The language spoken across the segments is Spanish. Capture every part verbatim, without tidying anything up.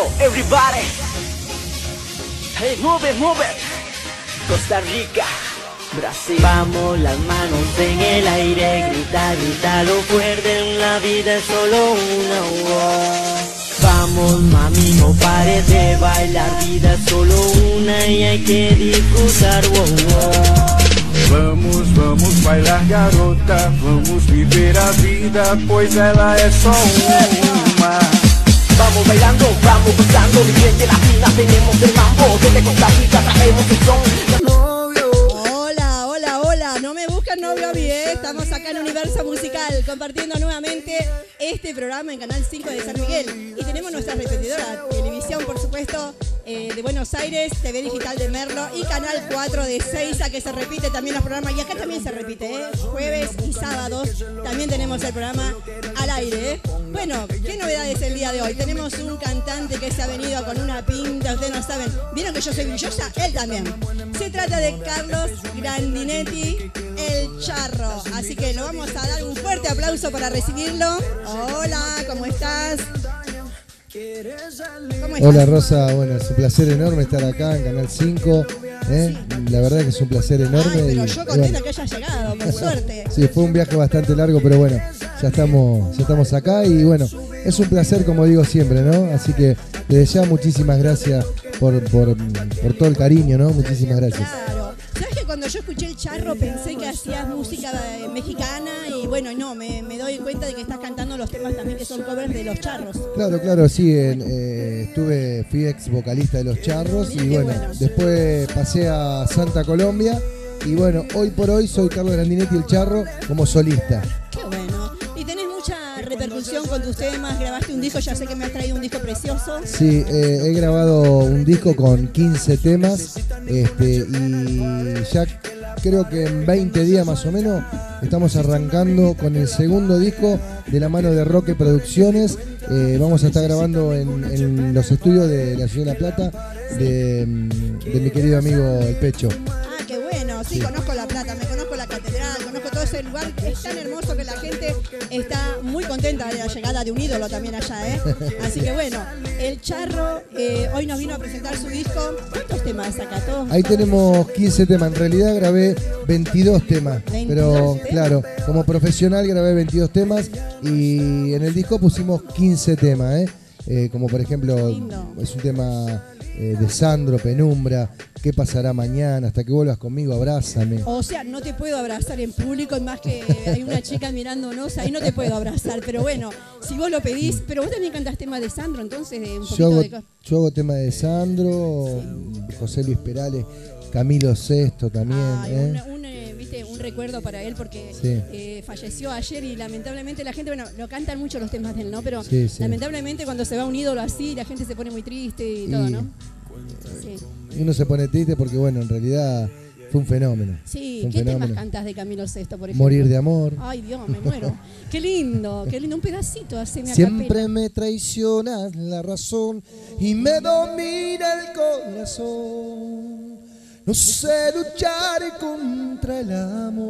everybody. Hey, move it, move it. Costa Rica, Brasil. Vamos, las manos en el aire, grita, grita lo fuerte, la vida es solo una. Wow. Vamos, mami, no pares de bailar, vida es solo una y hay que disfrutar. Wow, wow. Vamos, vamos bailar, garota, vamos viver a vida, pois ela é só uma. Vamos bailando, vamos gozando, viviente latina, tenemos el mambo, desde Costa Rica traemos el son. Novio. Hola, hola, hola, no me buscan novio a mí, ¿eh? Estamos acá en Universo Musical, compartiendo nuevamente este programa en Canal cinco de San Miguel. Y tenemos nuestra repetidora, televisión, por supuesto, eh, de Buenos Aires, T V Digital de Merlo y Canal cuatro de Seiza, que se repite también los programas. Y acá también se repite, ¿eh? Jueves y sábados también tenemos el programa al aire, ¿eh? Bueno, ¿qué novedades el día de hoy? Tenemos un cantante que se ha venido con una pinta, ustedes no saben. ¿Vieron que yo soy brillosa? Él también. Se trata de Carlos Grandinetti, el Charro. Así que lo vamos a dar un fuerte aplauso para recibirlo. Hola, ¿cómo estás? ¿Cómo estás? Hola Rosa, bueno, es un placer enorme estar acá en Canal cinco, ¿eh? Sí. La verdad que es un placer enorme. Ay, pero y, yo contenta bueno. que hayas llegado, por suerte. Sí, fue un viaje bastante largo, pero bueno, ya estamos, ya estamos acá y bueno, es un placer como digo siempre, ¿no? Así que desde ya muchísimas gracias por, por, por todo el cariño, ¿no? Muchísimas gracias. Claro. ¿Sabes que cuando yo escuché el Charro pensé que hacías música mexicana y bueno, no, me, me doy cuenta de que estás cantando los temas también que son covers de los Charros? Claro, claro, sí, en, eh, estuve, fui ex vocalista de los Charros. Mira, y bueno, bueno, después pasé a Santa Colombia y bueno, hoy por hoy soy Carlos Grandinetti el Charro como solista. Qué bueno. Y tenés mucha repercusión con tus temas, grabaste un disco, ya sé que me has traído un disco precioso. Sí, eh, he grabado un disco con quince temas este, y ya creo que en veinte días más o menos estamos arrancando con el segundo disco de la mano de Roque Producciones. Eh, vamos a estar grabando en, en los estudios de la Ciudad de La Plata de, de mi querido amigo El Pecho. Ah, qué bueno, sí, sí, conozco La Plata, me conozco la catedral, conozco todo ese lugar, es tan hermoso que la gente está muy contenta de la llegada de un ídolo también allá, ¿eh? Así que bueno, el Charro eh, hoy nos vino a presentar su disco. ¿Cuántos temas saca? ¿Todos? Ahí tenemos quince temas, en realidad grabé veintidós temas, ¿veintidós pero temas? Claro, como profesional grabé veintidós temas y en el disco pusimos quince temas, ¿eh? Eh, como por ejemplo, es un tema eh, de Sandro, Penumbra, ¿qué pasará mañana? Hasta que vuelvas conmigo, abrázame. O sea, no te puedo abrazar en público, más que hay una chica mirándonos, ahí no te puedo abrazar, pero bueno, si vos lo pedís, pero vos también cantás temas de Sandro, entonces de un poquito yo hago, de... Yo hago temas de Sandro, sí. José Luis Perales, Camilo Sesto también. Ay, ¿eh? un, un, eh, ¿viste? un recuerdo para él porque sí. eh, falleció ayer y lamentablemente la gente, bueno, lo cantan mucho los temas de él, ¿no? Pero sí, sí. lamentablemente cuando se va un ídolo así, la gente se pone muy triste y, y todo, ¿no? Sí. Uno se pone triste porque, bueno, en realidad fue un fenómeno. Sí, un ¿qué fenómeno. temas cantas de Camilo Sesto, por ejemplo? Morir de amor. Ay, Dios, me muero. Qué lindo, qué lindo, un pedacito, haceme a Siempre capela. me traicionas la razón y me domina el corazón. No sé luchar contra el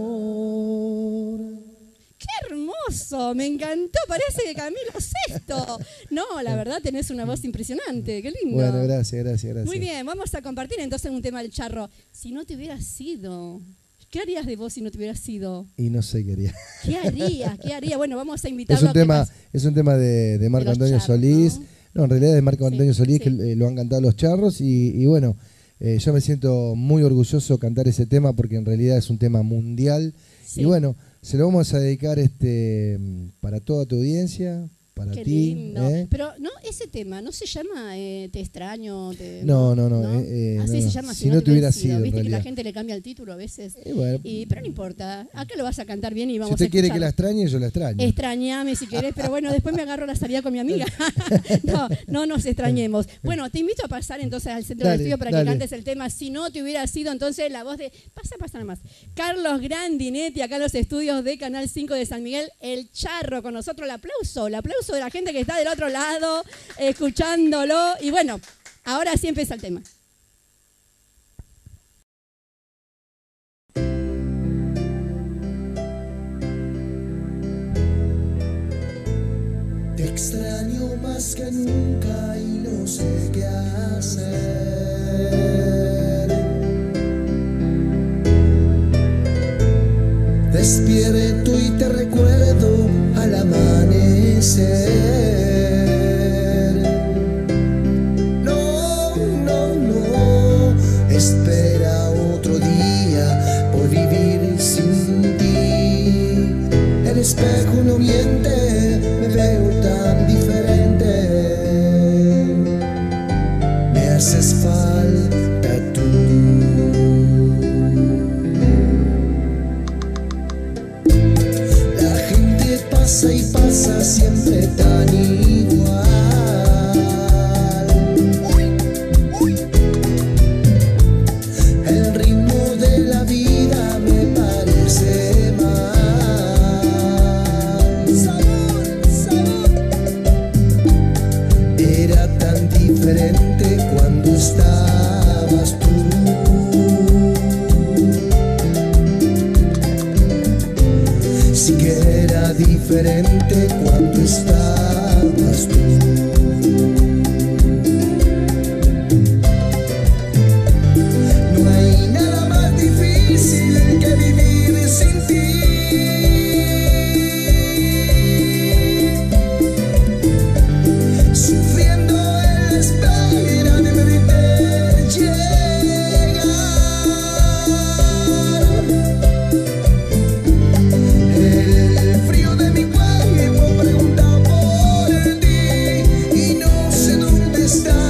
amor. ¡Qué hermoso! Me encantó, parece Camilo Sesto. No, la verdad tenés una voz impresionante, qué lindo. Bueno, gracias, gracias, gracias. Muy bien, vamos a compartir entonces un tema del Charro. Si no te hubieras sido, ¿qué harías de vos si no te hubieras sido? Y no sé qué haría. ¿Qué harías? ¿Qué haría? Bueno, vamos a invitarlo es un a tema, es un tema de, de Marco de Antonio Charros, Solís. ¿no? no, en realidad de Marco sí, Antonio Solís, sí. que eh, lo han cantado los Charros y, y bueno, eh, yo me siento muy orgulloso de cantar ese tema porque en realidad es un tema mundial. Sí. Y bueno, se lo vamos a dedicar este para toda tu audiencia, para Qué ti. Lindo. ¿eh? Pero no, ese tema no se llama eh, Te extraño. Te, no, no, no. ¿no? Eh, Así no, se no. llama. Si, si no, no te hubiera sido, sido. Viste que realidad. la gente le cambia el título a veces. Y bueno, y, pero no importa. Acá lo vas a cantar bien y vamos a Si usted quiere escucharlo. que la extrañe, yo la extraño. Extrañame si querés, pero bueno, después me agarro la salida con mi amiga. no, no nos extrañemos. Bueno, te invito a pasar entonces al centro dale, del estudio para dale. que cantes el tema. Si no te hubiera sido, entonces la voz de... Pasa, pasa nada más. Carlos Grandinetti, acá en los estudios de Canal cinco de San Miguel, el Charro con nosotros. El aplauso, el aplauso de la gente que está del otro lado, escuchándolo. Y bueno, ahora sí empieza el tema. Te extraño más que nunca y no sé qué hacer. Despierto y te recuerdo al amanecer. No, no, no, espera otro día por vivir sin ti. El espejo no miente, me veo tan diferente. Me haces falta tú. Pasa y pasa siempre tan igual. El ritmo de la vida me parece mal. Sabor, sabor. Era tan diferente cuando estabas tú. Sí que era diferente cuando estabas tú. No hay nada más difícil que vivir sin ti. Sufriendo en la espera de verte llegar. El frío de mi cuerpo pregunta por ti y no sé dónde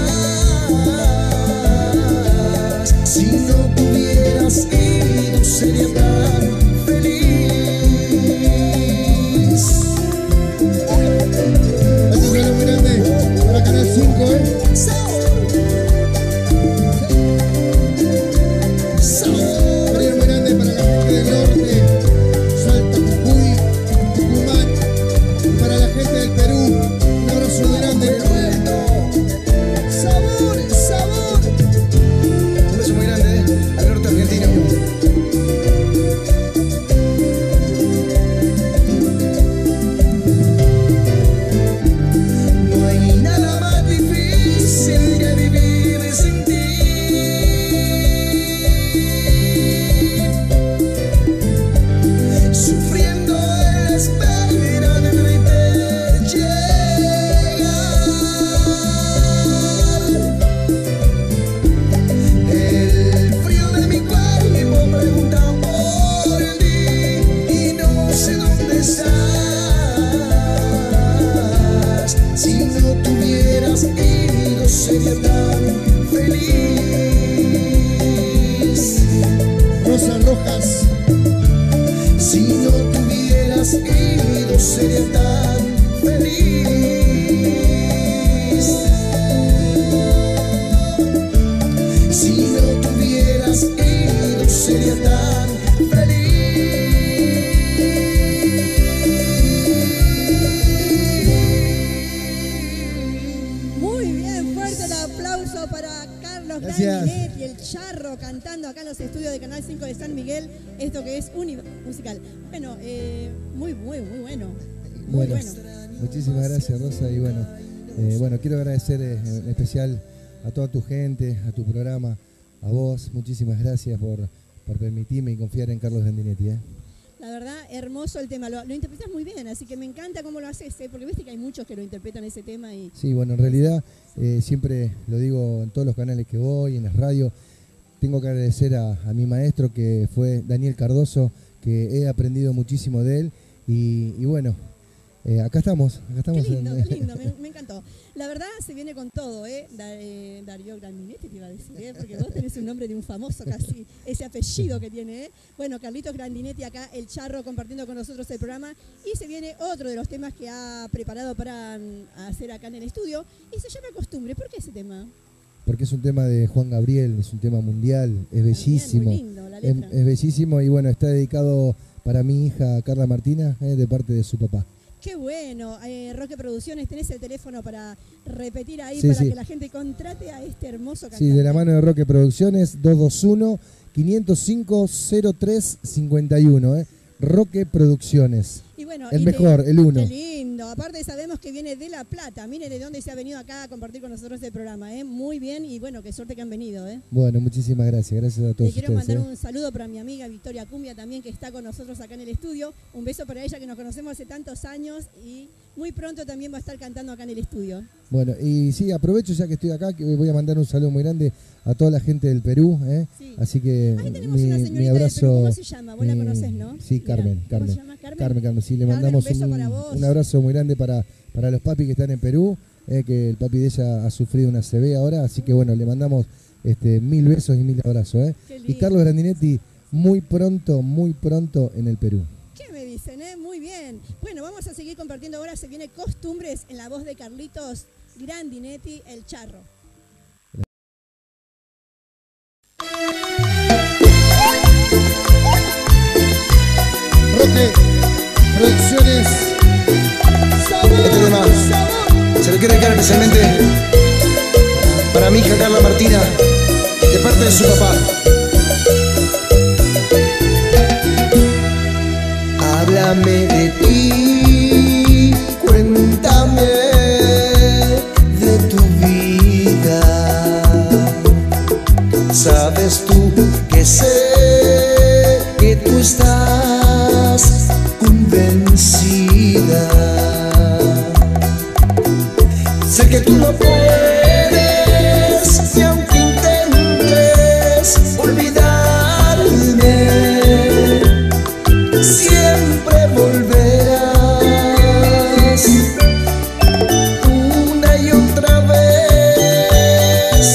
estás. Si no tuvieras ido sería tan feliz. Un regalo muy grande para Canal cinco, ¿eh? Un regalo muy grande para la gente del norte, Salta, Jujuy, Tucumán, para la gente del Perú. Un abrazo muy grande. Sabor, sabor. Un beso muy grande al norte argentino. No hay nada más difícil que vivir sin ti. Sufriendo en la espera de verte llegar. El frío de mi cuerpo pregunta por ti y no sé dónde estás. Si no tuvieras ido sería tan feliz. Rosa Rojas, Si no tuvieras ido sería tan feliz. Si no tuvieras ido sería tan feliz. Muy bien, fuerte el aplauso para Carlos Gracias. Grandinetti, el charro, cantando acá en los estudios de Canal cinco de San Miguel, esto que es Uni Musical. Bueno, eh, muy, muy, muy bueno. Muy bueno, bueno. muchísimas gracias, Rosa. Y bueno, eh, bueno, quiero agradecer eh, en especial a toda tu gente, a tu programa, a vos. Muchísimas gracias por, por permitirme y confiar en Carlos Grandinetti, ¿eh? La verdad, hermoso el tema. Lo, lo interpretas muy bien, así que me encanta cómo lo haces, ¿eh? Porque viste que hay muchos que lo interpretan ese tema y Sí, bueno, en realidad eh, siempre lo digo en todos los canales que voy, en las radios. Tengo que agradecer a, a mi maestro, que fue Daniel Cardoso, que he aprendido muchísimo de él. Y, y bueno, eh, acá estamos, acá estamos. qué lindo, en- qué lindo, me, me encantó. La verdad se viene con todo, ¿eh? Da- eh, Darío Grandinetti te iba a decir, ¿eh? Porque vos tenés un nombre de un famoso casi, ese apellido que tiene, ¿eh? Bueno, Carlitos Grandinetti acá, el charro, compartiendo con nosotros el programa. Y se viene otro de los temas que ha preparado para mm, hacer acá en el estudio. Y se llama Costumbre. ¿Por qué ese tema? Porque es un tema de Juan Gabriel, es un tema mundial, es bellísimo. Muy lindo la Es, letra. es bellísimo y bueno, está dedicado para mi hija Carla Martina, eh, de parte de su papá. Qué bueno. Eh, Roque Producciones, tenés el teléfono para repetir ahí, Sí, para sí. que la gente contrate a este hermoso cantante. Sí, de la mano de Roque Producciones, dos dos uno, cinco cero cinco, cero tres cinco uno, eh. Roque Producciones. Y bueno, El y mejor, te- el uno. Qué lindo. Aparte sabemos que viene de La Plata. Miren de dónde se ha venido acá a compartir con nosotros este programa. ¿eh? Muy bien y bueno, qué suerte que han venido. ¿eh? Bueno, muchísimas gracias. Gracias a todos Le quiero ustedes. mandar ¿eh? un saludo para mi amiga Victoria Cumbia también, que está con nosotros acá en el estudio. Un beso para ella, que nos conocemos hace tantos años y muy pronto también va a estar cantando acá en el estudio. Bueno, y sí, aprovecho ya que estoy acá, que voy a mandar un saludo muy grande a toda la gente del Perú. ¿eh? Sí. Así que Ahí tenemos mi, una mi señorita abrazo. de Perú. ¿Cómo se llama? Vos la mi- conocés, ¿no? Sí, Mirá, Carmen, ¿cómo Carmen. se llama? Carmen. Carmen, Carmen, sí, le Carmen, mandamos un beso un, para vos. un abrazo muy grande para, para los papis que están en Perú, eh, que el papi de ella ha sufrido una C B ahora, así que bueno, le mandamos este, mil besos y mil abrazos. ¿eh? Qué Y lindo. Carlos Grandinetti, muy pronto, muy pronto en el Perú. ¿Qué me dicen, eh? Muy bien. Bueno, vamos a seguir compartiendo ahora. Se viene Costumbres en la voz de Carlitos Grandinetti, el Charro. Roque Producciones. Este tema se le quiere dedicar especialmente para mi hija Carla Martina, de parte de su papá. Háblame de ti, cuéntame de tu vida. Sabes tú que sé que tú estás convencida. Sé que tú no puedes, ni aunque intentes olvidarme, siempre volverás una y otra vez,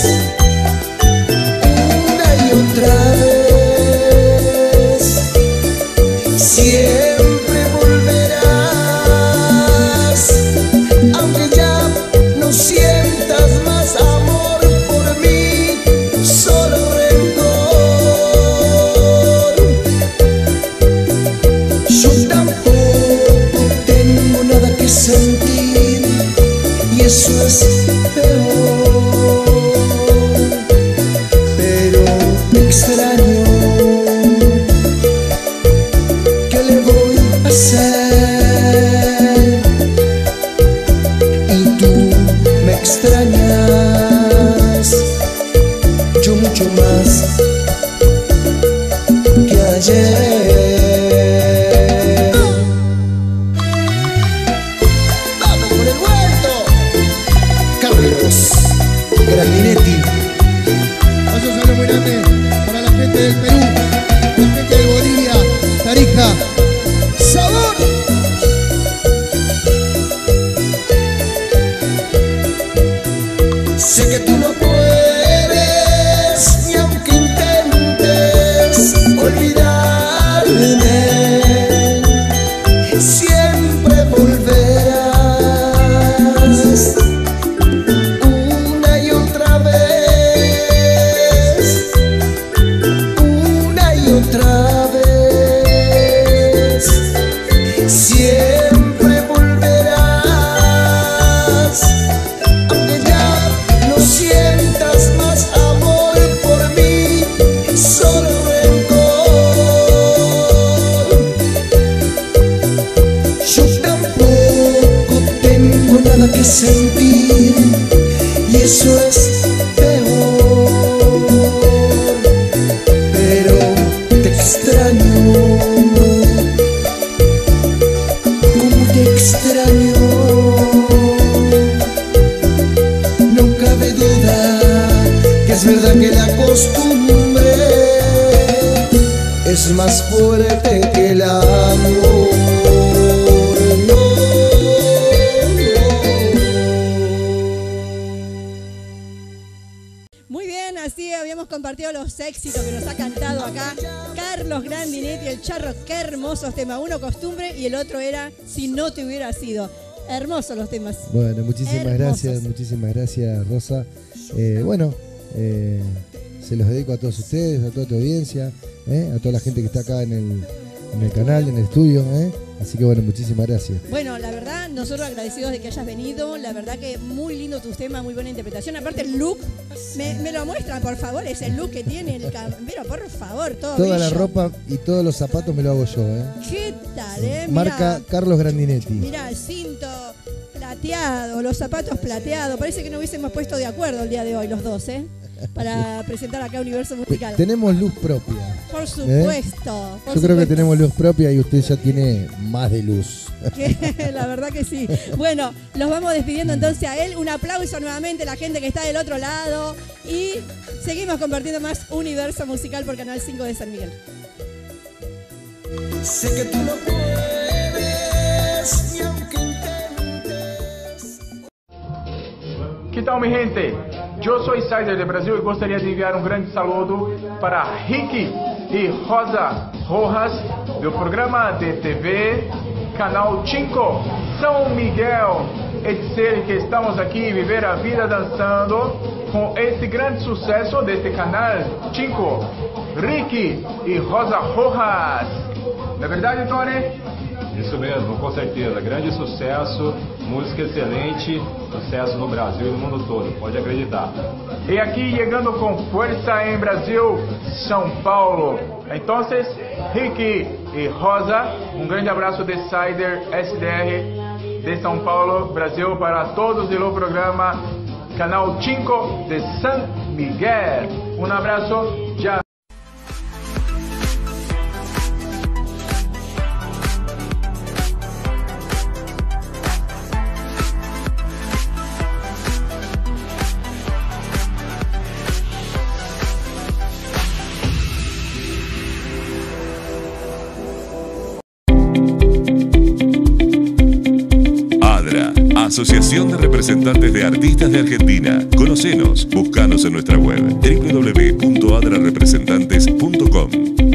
una y otra vez, siempre volverás, aunque ya no sientas más amor por mí, solo rencor. Yo tampoco tengo nada que sentir y eso es peor, pero me extraño. ¿Qué le voy a hacer? Y tú me extrañas, yo mucho más que ayer. ¡Vamos con el vuelto! Carlos Grandinetti. Vaya un saludo muy grande para la gente del Perú, la gente de Bolivia, Tarija. ¡Sabor! Sé que tú no puedes, ni aunque intentes olvidarme, siempre volverás una y otra vez, una y otra vez, siempre volverás, aunque ya no sientas más amor por mí, solo rencor. Yo tampoco tengo nada que sentir y eso es peor, pero te extraño, como te extraño. No cabe duda que es verdad que la costumbre es más fuerte que el amor. No, Muy bien, así habíamos compartido los éxitos que nos ha cantado acá Carlos Grandinetti, el Charro. Qué hermosos temas. Uno Costumbre y el otro era Si no te hubiera sido. Hermosos los temas. Bueno, muchísimas Hermosos. gracias, muchísimas gracias, Rosa. Eh, bueno, eh, se los dedico a todos ustedes, a toda tu audiencia, eh, a toda la gente que está acá en el, en el canal, en el estudio. eh. Así que bueno, muchísimas gracias. Bueno, la verdad, nosotros agradecidos de que hayas venido. La verdad que muy lindo tus temas, muy buena interpretación. Aparte el look Me, me lo muestran, por favor, ese look que tiene el campero, por favor, todo Toda la brillo. ropa y todos los zapatos me lo hago yo, ¿eh? ¿Qué tal, eh? Marca Carlos Grandinetti. Mirá, el cinto plateado, los zapatos plateados. Parece que no hubiésemos puesto de acuerdo el día de hoy los dos, ¿eh? Para presentar acá Universo Musical. Tenemos luz propia. Por supuesto. Por Yo creo que supuesto. tenemos luz propia y usted ya tiene más de luz. Que, la verdad que sí. Bueno, los vamos despidiendo entonces a él. Un aplauso nuevamente a la gente que está del otro lado. Y seguimos compartiendo más Universo Musical por Canal cinco de San Miguel. Sé que tú lo puedes, ni aunque intentes. Que tal, mi gente? Eu sou Sider de Brasil e gostaria de enviar um grande saludo para Ricky e Rosa Rojas do programa de T V Canal cinco São Miguel. É dizer que estamos aqui Viver a Vida Dançando com esse grande sucesso deste canal cinco, Ricky e Rosa Rojas. Não é verdade, Tony? Isso mesmo, com certeza. Grande sucesso, música excelente, sucesso no Brasil e no mundo todo, pode acreditar. E aqui chegando com força em Brasil, São Paulo. Então, Ricky e Rosa, um grande abraço de Sider S D R de São Paulo, Brasil, para todos do programa Canal cinco de San Miguel. Um abraço, já. Asociación de Representantes de Artistas de Argentina. Conocenos, búscanos en nuestra web w w w punto adra representantes punto com.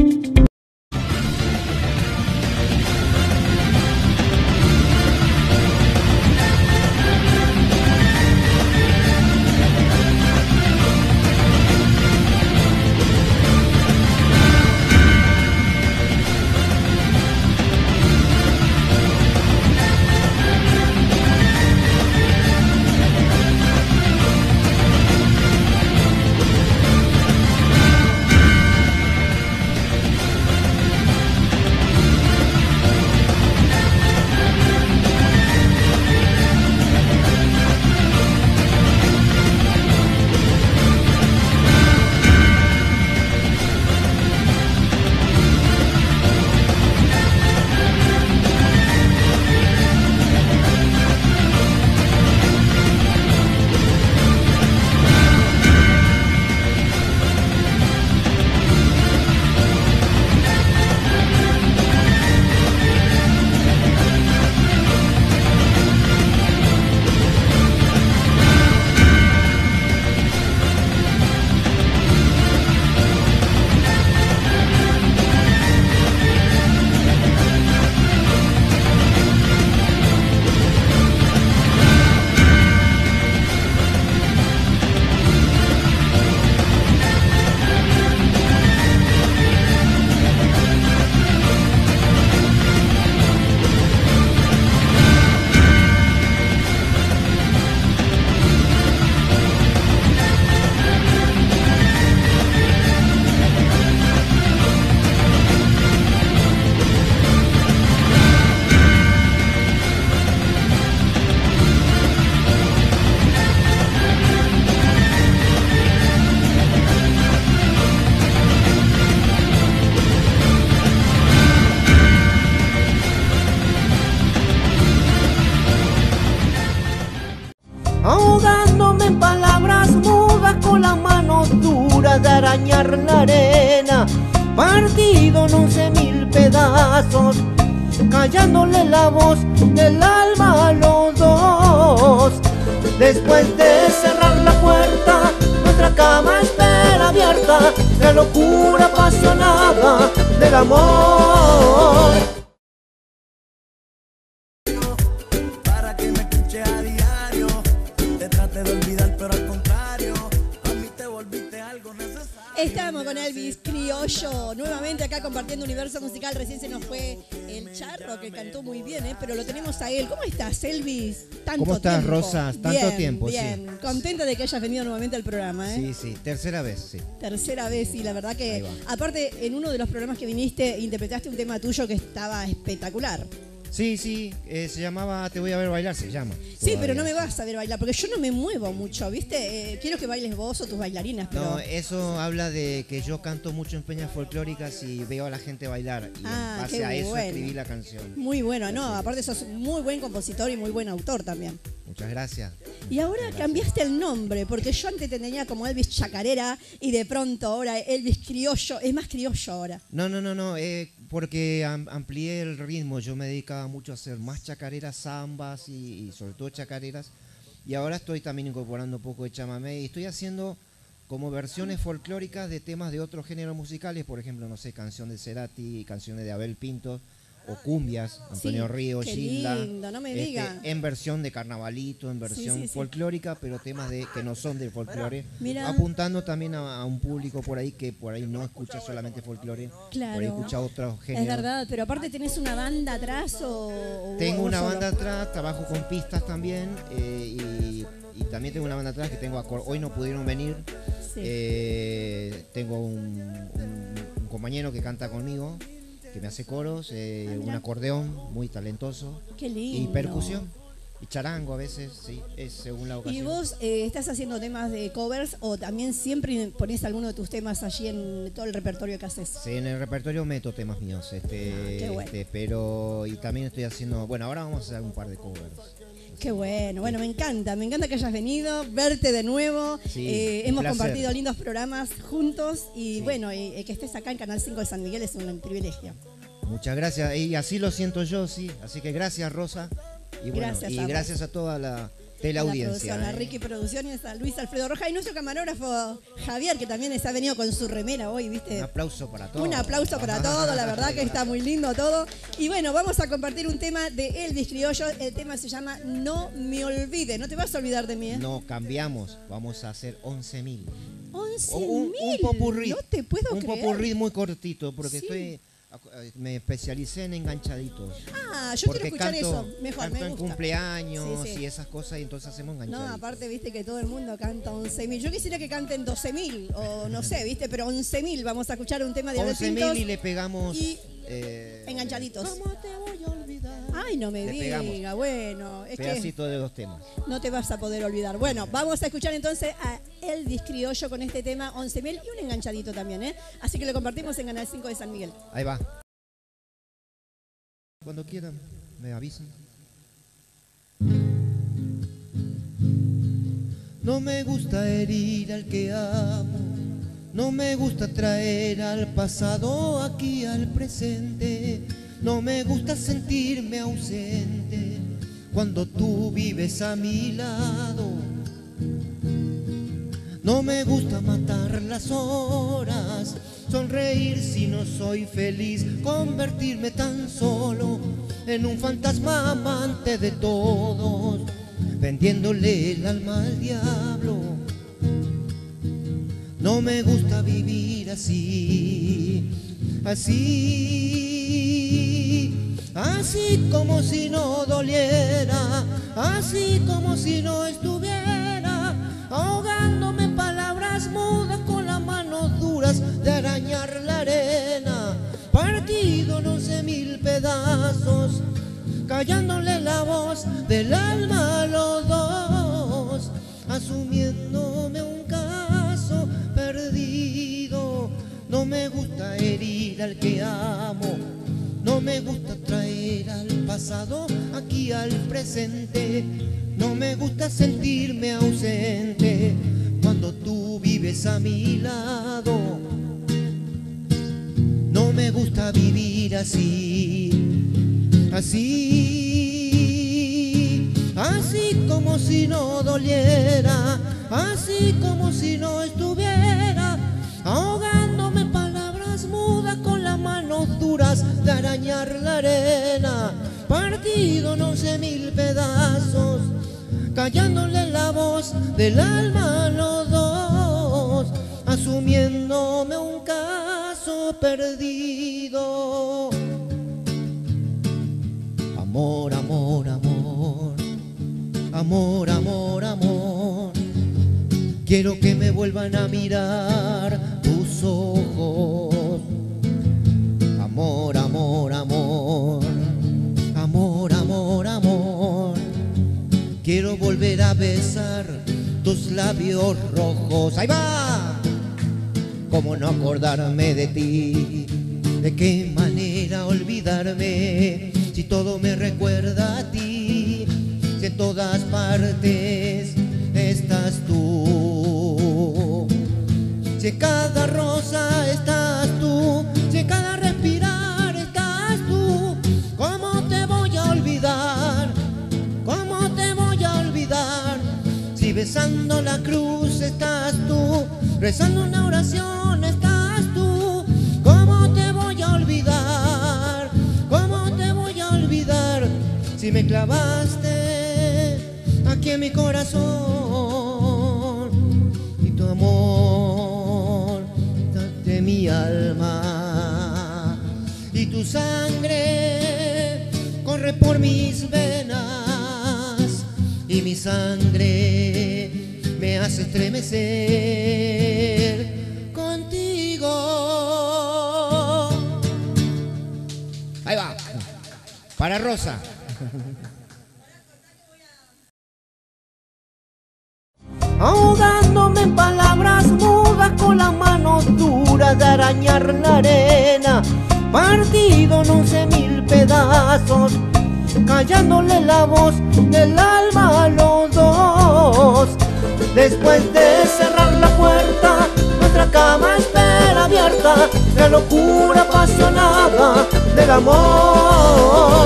ahogándome en palabras mudas con las manos duras de arañar la arena, partido en once mil pedazos, callándole la voz del alma a los dos. Después de cerrar la puerta, nuestra cama espera abierta, la locura apasionada del amor. Para que me escuche a diario, te trate de olvidar, pero al contrario, a mí te volviste algo necesario. Estamos con Elvis Criollo, nuevamente acá compartiendo Universo Musical. Recién se nos fue el Charro, que cantó muy bien, ¿eh? Pero lo tenemos a él. ¿Cómo estás, Elvis? Tanto ¿Cómo estás, tiempo. Rosa? Tanto bien, tiempo, bien. sí. Contenta de que hayas venido nuevamente al programa, ¿eh? Sí, sí, tercera vez, sí. Tercera vez, y la verdad Ahí que, va. aparte, en uno de los programas que viniste, interpretaste un tema tuyo que estaba espectacular. Sí, sí, eh, se llamaba Te voy a ver bailar, se llama. Sí, pero todavía. no me vas a ver bailar, porque yo no me muevo mucho, ¿viste? Eh, quiero que bailes vos o tus bailarinas, pero... No, eso habla de que yo canto mucho en peñas folclóricas y veo a la gente bailar. Y Ah, en base qué a eso bueno. escribí la canción. Muy bueno, no, aparte sos muy buen compositor y muy buen autor también. Muchas gracias. Y ahora cambiaste el nombre, porque yo antes te tenía como Elvis Chacarera y de pronto ahora Elvis Criollo, es más criollo ahora. No, no, no, no, eh, porque am- amplié el ritmo. Yo me dedicaba mucho a hacer más chacareras, zambas y, y sobre todo chacareras. Y ahora estoy también incorporando un poco de chamamé y estoy haciendo como versiones folclóricas de temas de otros géneros musicales. Por ejemplo, no sé, canción de Cerati, canciones de Abel Pinto o cumbias, Antonio Sí, Ríos, qué Gilda. lindo, no me este, diga. en versión de carnavalito, en versión sí, sí. folclórica, pero temas de que no son del folclore. Mira. Apuntando también a, a un público por ahí que por ahí no escucha solamente folclore, Claro. por ahí escucha otros géneros. Es verdad, pero aparte tenés una banda atrás o... o Tengo vos una solo? banda atrás, trabajo con pistas también eh, y, y también tengo una banda atrás que tengo acor- hoy no pudieron venir. Sí. Eh, tengo un, un- un compañero que canta conmigo, que me hace coros, eh, Ah, un mira. acordeón muy talentoso Qué lindo. y percusión y charango a veces, sí, es según la ocasión. ¿Y vos eh, estás haciendo temas de covers o también siempre pones alguno de tus temas allí en todo el repertorio que haces? Sí, en el repertorio meto temas míos, este, Ah, qué bueno. este, pero y también estoy haciendo, bueno, ahora vamos a hacer un par de covers. Qué bueno, bueno, me encanta, me encanta que hayas venido, verte de nuevo. Sí, Eh, un hemos placer. compartido lindos programas juntos y Sí. bueno, y, y que estés acá en Canal cinco de San Miguel es un privilegio. Muchas gracias, y así lo siento yo, sí, así que gracias Rosa, y bueno, Gracias y a vos. gracias a toda la A la teleaudiencia. producción, a ¿eh? Ricky Producciones, a Luis Alfredo Roja y nuestro camarógrafo Javier, que también se ha venido con su remera hoy, ¿viste? Un aplauso para todos. Un aplauso para todo, la verdad que está muy lindo todo. Y bueno, vamos a compartir un tema de Elvis Criollo. El tema se llama No me olvides. No te vas a olvidar de mí, ¿eh? No, cambiamos, vamos a hacer once mil. once Un, un mil. popurrí. No te puedo Un creer. popurrí muy cortito, porque Sí. estoy me especialicé en enganchaditos. Ah, yo Porque quiero escuchar canto, eso. Mejor, canto me en gusta. cumpleaños Sí, sí. y esas cosas, y entonces hacemos No, enganchaditos. aparte, viste que todo el mundo canta once mil. Yo quisiera que canten doce mil, o no sé, viste, pero once mil. Vamos a escuchar un tema de Abel once Pintos. mil y le pegamos y eh, enganchaditos. ¿Cómo te voy a olvidar? Ay, no me Le diga, pegamos. bueno, es que Pedacito de dos temas. no te vas a poder olvidar. Bueno, vamos a escuchar entonces a Elvis Criollo con este tema once mil y un enganchadito también, ¿eh? Así que lo compartimos en Canal cinco de San Miguel. Ahí va. Cuando quieran, me avisan. No me gusta herir al que amo, no me gusta traer al pasado aquí al presente, no me gusta sentirme ausente cuando tú vives a mi lado. No me gusta matar las horas, sonreír si no soy feliz, convertirme tan solo en un fantasma amante de todos, vendiéndole el alma al diablo. No me gusta vivir así, así, así como si no doliera, así como si no estuviera ahogándome en palabras mudas con las manos duras de arañar la arena, partido en once mil pedazos, callándole la voz del alma a los dos, asumiéndome un caso perdido. No me gusta herir al que amo, no me gusta traer al pasado aquí al presente, no me gusta sentirme ausente cuando tú vives a mi lado. No me gusta vivir así, así, así como si no doliera, así como si no estuviera ahogándome en palabras mudas con las manos duras de arañar la arena, partido en once mil pedazos, callándole la voz del alma a los dos, asumiéndome un caso perdido. Amor, amor, amor, amor, amor, amor. Quiero que me vuelvan a mirar tus ojos. Amor, amor, amor, amor, amor, amor. Quiero volver a besar tus labios rojos. ¡Ahí va! ¿Cómo no acordarme de ti? ¿De qué manera olvidarme? Si todo me recuerda a ti, si en todas partes estás tú, si en cada rosa estás tú, si en cada respirar estás tú. ¿Cómo te voy a olvidar? ¿Cómo te voy a olvidar? Si besando la cruz estás tú, rezando una oración estás tú. ¿Cómo te voy a olvidar? ¿Cómo te voy a olvidar? Si me clavaste aquí en mi corazón y tu amor de mi alma y tu sangre corre por mis venas y mi sangre me hace estremecer contigo. Ahí va, para Rosa. Ahogándome en palabras mudas con las manos duras de arañar la arena, partido en once mil pedazos, callándole la voz del alma a los dos. Después de cerrar la puerta, nuestra cama espera abierta, la locura apasionada del amor.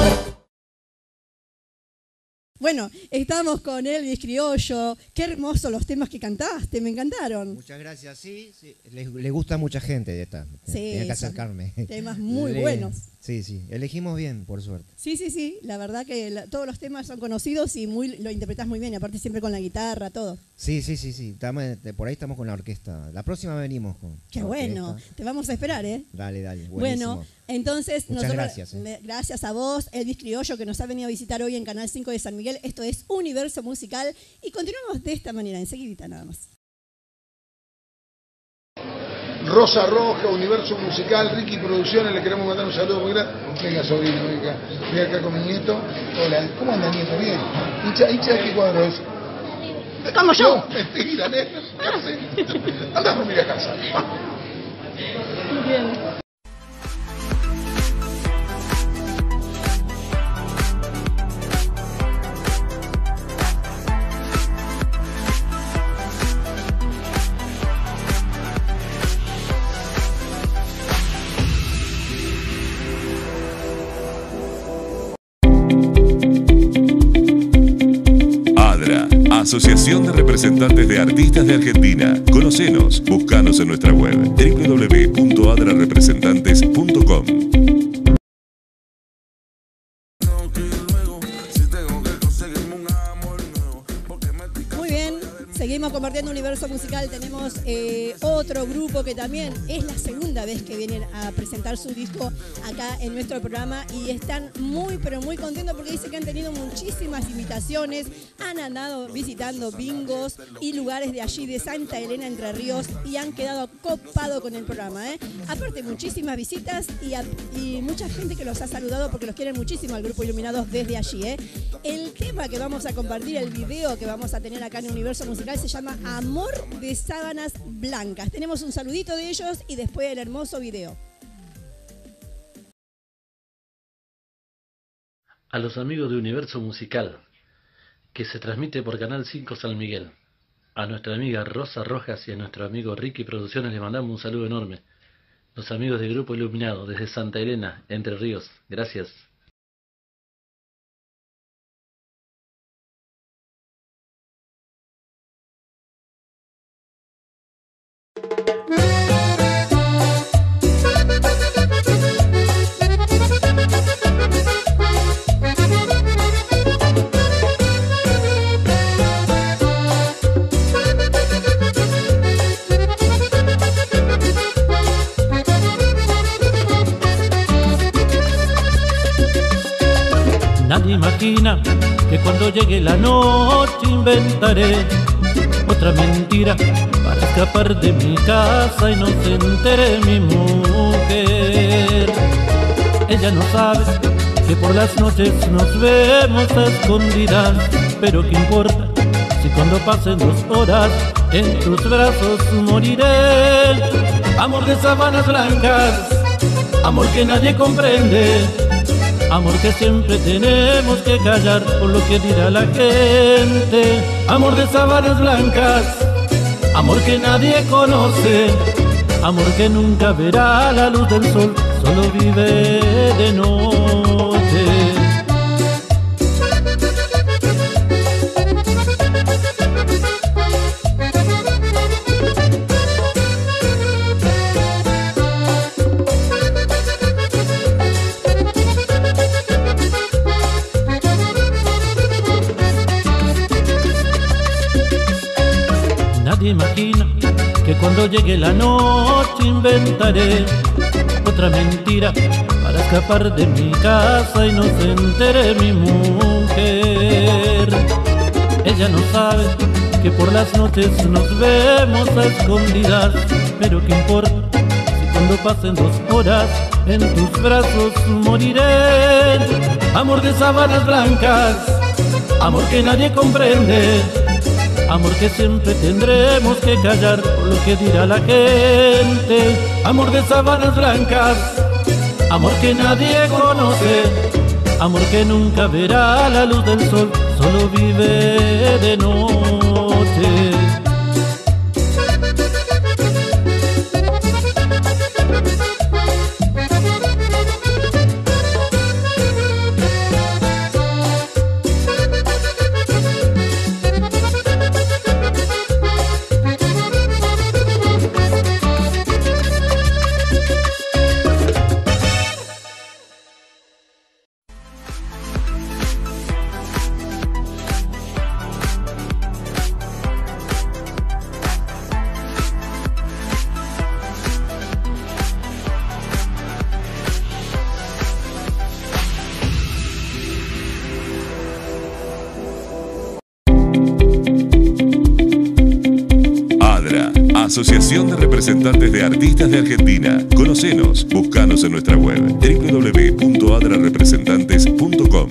Bueno, estamos con Elvis Criollo. Qué hermosos los temas que cantaste, me encantaron. Muchas gracias, sí, sí. Le, le gusta a mucha gente de esta. Sí, tenía que acercarme. Temas muy le, buenos. Sí, sí, elegimos bien, por suerte. Sí, sí, sí, la verdad que la, todos los temas son conocidos y muy, lo interpretás muy bien, y aparte siempre con la guitarra, todo. Sí, sí, sí, sí. Estamos, por ahí estamos con la orquesta. La próxima venimos con. Qué bueno, te vamos a esperar, ¿eh? Dale, dale. Buenísimo. Bueno, entonces, muchas nosotros, gracias. Eh. Gracias a vos, Elvis Criollo, que nos ha venido a visitar hoy en Canal cinco de San Miguel. Esto es Universo Musical y continuamos de esta manera, enseguidita nada más. Rosa Roja, Universo Musical, Ricky Producciones, le queremos mandar un saludo muy grande. Venga, sobrino, venga. Estoy acá con mi nieto. Hola, ¿cómo anda, nieto? Bien. ¿Hincha, hincha de qué cuadro es? ¿Como yo? No, mentira, neta. Anda a dormir a casa. Bien. Asociación de Representantes de Artistas de Argentina. Conocenos, búscanos en nuestra web doble u doble u doble u punto adra representantes punto com. Muy bien, seguimos compartiendo Universo Musical. Tenemos eh, otro grupo que también es la segunda vez que vienen a presentar su disco acá en nuestro programa y están muy pero muy contentos porque dicen que han tenido muchísimas invitaciones, han andado visitando bingos y lugares de allí de Santa Elena, Entre Ríos, y han quedado copados con el programa, ¿eh? Aparte muchísimas visitas y, a, y mucha gente que los ha saludado porque los quieren muchísimo al grupo Iluminados desde allí, ¿eh? El tema que vamos a compartir, el video que vamos a tener acá en Universo Musical se llama Amor de Sábanas Blancas. Tenemos un saludito de ellos y después el hermoso video. A los amigos de Universo Musical, que se transmite por Canal cinco San Miguel. A nuestra amiga Rosa Rojas y a nuestro amigo Ricky Producciones les mandamos un saludo enorme. Los amigos del Grupo Iluminado desde Santa Elena, Entre Ríos. Gracias. imagina que cuando llegue la noche inventaré otra mentira para escapar de mi casa y no se entere mi mujer. Ella no sabe que por las noches nos vemos a escondidas, pero qué importa si cuando pasen dos horas en tus brazos moriré. Amor de sábanas blancas, amor que nadie comprende, amor que siempre tenemos que callar por lo que dirá la gente. Amor de sábanas blancas, amor que nadie conoce, amor que nunca verá la luz del sol, solo vive de noche. Nadie imagina que cuando llegue la noche inventaré otra mentira para escapar de mi casa y no se entere mi mujer. Ella no sabe que por las noches nos vemos a escondidas, pero qué importa si cuando pasen dos horas en tus brazos moriré. Amor de sábanas blancas, amor que nadie comprende, amor que siempre tendremos que callar por lo que dirá la gente. Amor de sábanas blancas, amor que nadie conoce, amor que nunca verá la luz del sol, solo vive de noche. Asociación de Representantes de Artistas de Argentina. Conocenos, buscanos en nuestra web w w w punto adra representantes punto com.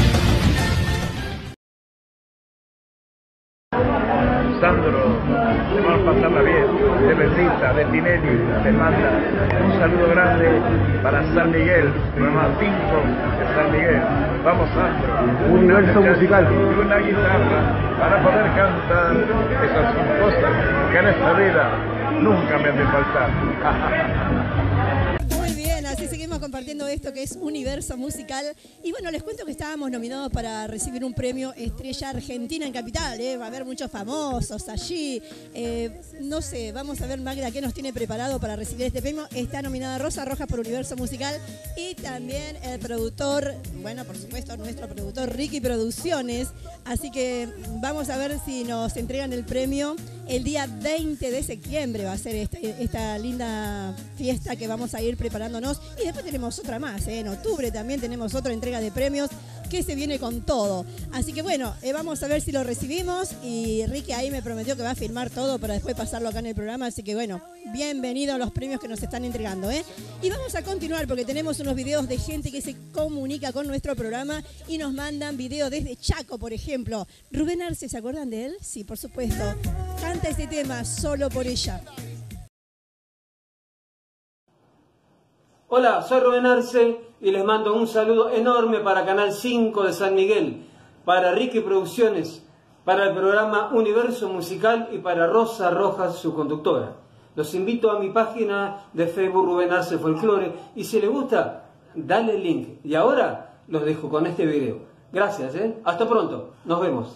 Sandro vamos a pasarla bien, de Bendita, de Tinelli, de Manda. Un saludo grande para San Miguel, programa cinco de San Miguel. Vamos, Sandro. Universo musical. Y una guitarra para poder cantar esas cosas que en esta vida nunca me han de faltar. Muy bien, así seguimos compartiendo esto que es Universo Musical. Y bueno, les cuento que estábamos nominados para recibir un premio Estrella Argentina en Capital. ¿eh? Va a haber muchos famosos allí. Eh, no sé, vamos a ver Magda qué nos tiene preparado para recibir este premio. Está nominada Rosa Rojas por Universo Musical y también el productor, bueno, por supuesto, nuestro productor Ricky Producciones. Así que vamos a ver si nos entregan el premio el día veinte de septiembre. Va a ser esta, esta linda fiesta que vamos a ir preparándonos. Y después tenemos otra más, ¿eh? En octubre también tenemos otra entrega de premios que se viene con todo. Así que bueno, eh, vamos a ver si lo recibimos. Y Ricky ahí me prometió que va a filmar todo para después pasarlo acá en el programa. Así que bueno, bienvenidos a los premios que nos están entregando, ¿eh? Y vamos a continuar porque tenemos unos videos de gente que se comunica con nuestro programa y nos mandan videos desde Chaco, por ejemplo. Rubén Arce, ¿se acuerdan de él? Sí, por supuesto. Canta este tema, Solo por ella. Hola, soy Rubén Arce y les mando un saludo enorme para Canal cinco de San Miguel, para Ricky Producciones, para el programa Universo Musical y para Rosa Rojas, su conductora. Los invito a mi página de Facebook Rubén Arce Folklore y si les gusta, dale el link. Y ahora los dejo con este video. Gracias, ¿eh? Hasta pronto. Nos vemos.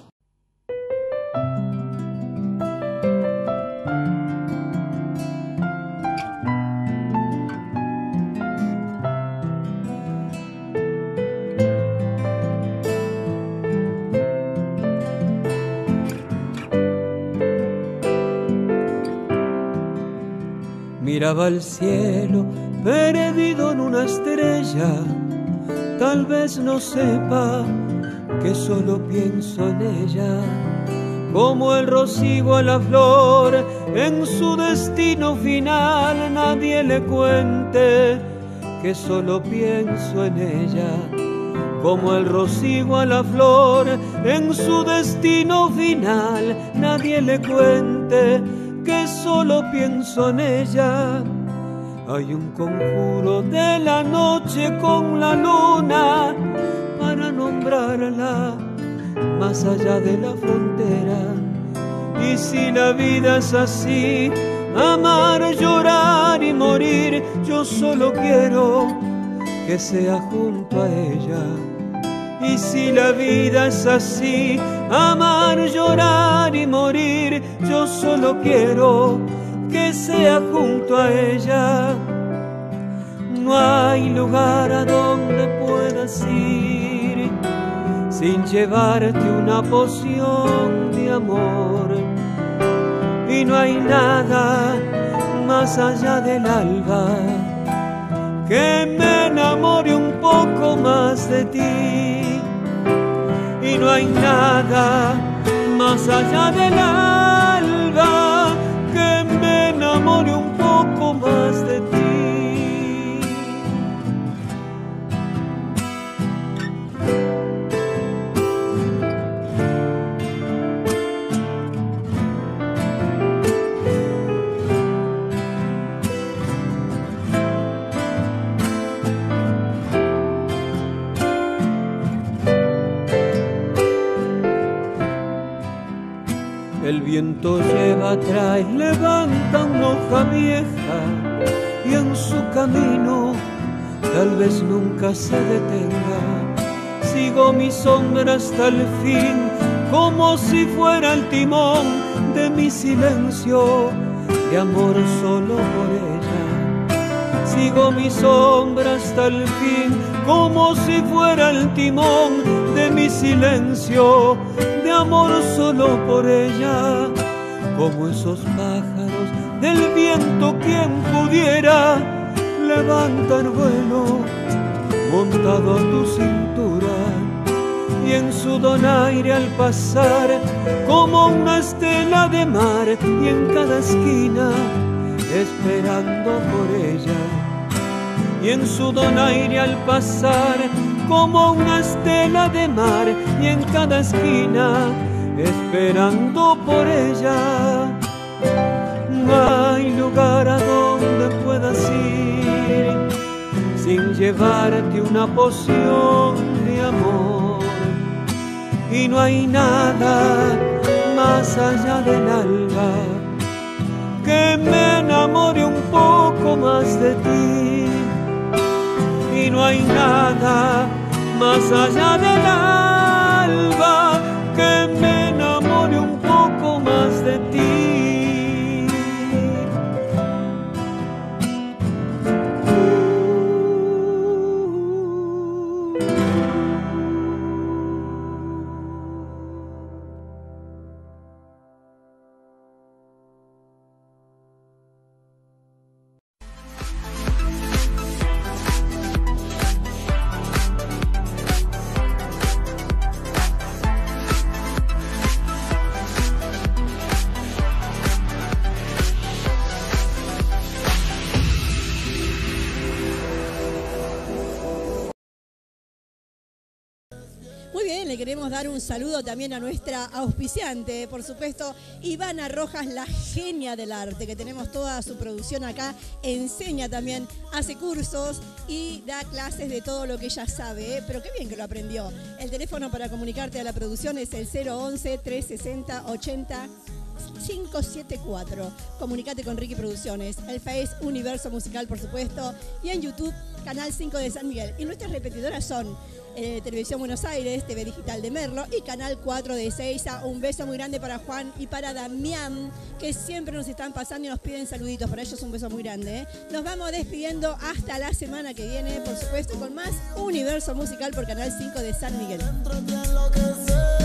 Miraba al cielo, perdido en una estrella. Tal vez no sepa que solo pienso en ella. Como el rocío a la flor, en su destino final, nadie le cuente que solo pienso en ella. Como el rocío a la flor, en su destino final, nadie le cuente que solo pienso en ella. Hay un conjuro de la noche con la luna para nombrarla más allá de la frontera. Y si la vida es así, amar, llorar y morir, yo solo quiero que sea junto a ella. Y si la vida es así, amar, llorar y morir, yo solo quiero que sea junto a ella. No hay lugar a donde puedas ir sin llevarte una poción de amor. Y no hay nada más allá del alba que me enamore un poco más de ti. Y no hay nada más allá del alba que me enamore un poco más de ti. El viento lleva atrás, levanta una hoja vieja y en su camino tal vez nunca se detenga. Sigo mi sombra hasta el fin, como si fuera el timón de mi silencio, de amor solo por ella. Sigo mi sombra hasta el fin, como si fuera el timón de mi silencio, de amor solo por ella. Como esos pájaros del viento, quien pudiera levantar vuelo montado a tu cintura, y en su donaire al pasar como una estela de mar, y en cada esquina esperando por ella. Y en su donaire al pasar como una estela de mar, y en cada esquina esperando por ella. No hay lugar a donde puedas ir sin llevarte una poción de amor. Y no hay nada más allá del alba que me enamore un poco más de ti. Y no hay nada más allá del alba que me enamore un poco más de ti. Le queremos dar un saludo también a nuestra auspiciante, por supuesto, Ivana Rojas, la genia del arte, que tenemos toda su producción acá, enseña también, hace cursos y da clases de todo lo que ella sabe, ¿eh? Pero qué bien que lo aprendió. El teléfono para comunicarte a la producción es el cero once, trescientos sesenta, ochenta, cinco siete cuatro. Comunicate con Ricky Producciones, el Face Universo Musical, por supuesto, y en YouTube, Canal cinco de San Miguel. Y nuestras repetidoras son Eh, Televisión Buenos Aires, T V Digital de Merlo y Canal cuatro de Ezeiza. Un beso muy grande para Juan y para Damián, que siempre nos están pasando y nos piden saluditos. Para ellos un beso muy grande, ¿eh? Nos vamos despidiendo hasta la semana que viene, por supuesto, con más Universo Musical por Canal cinco de San Miguel.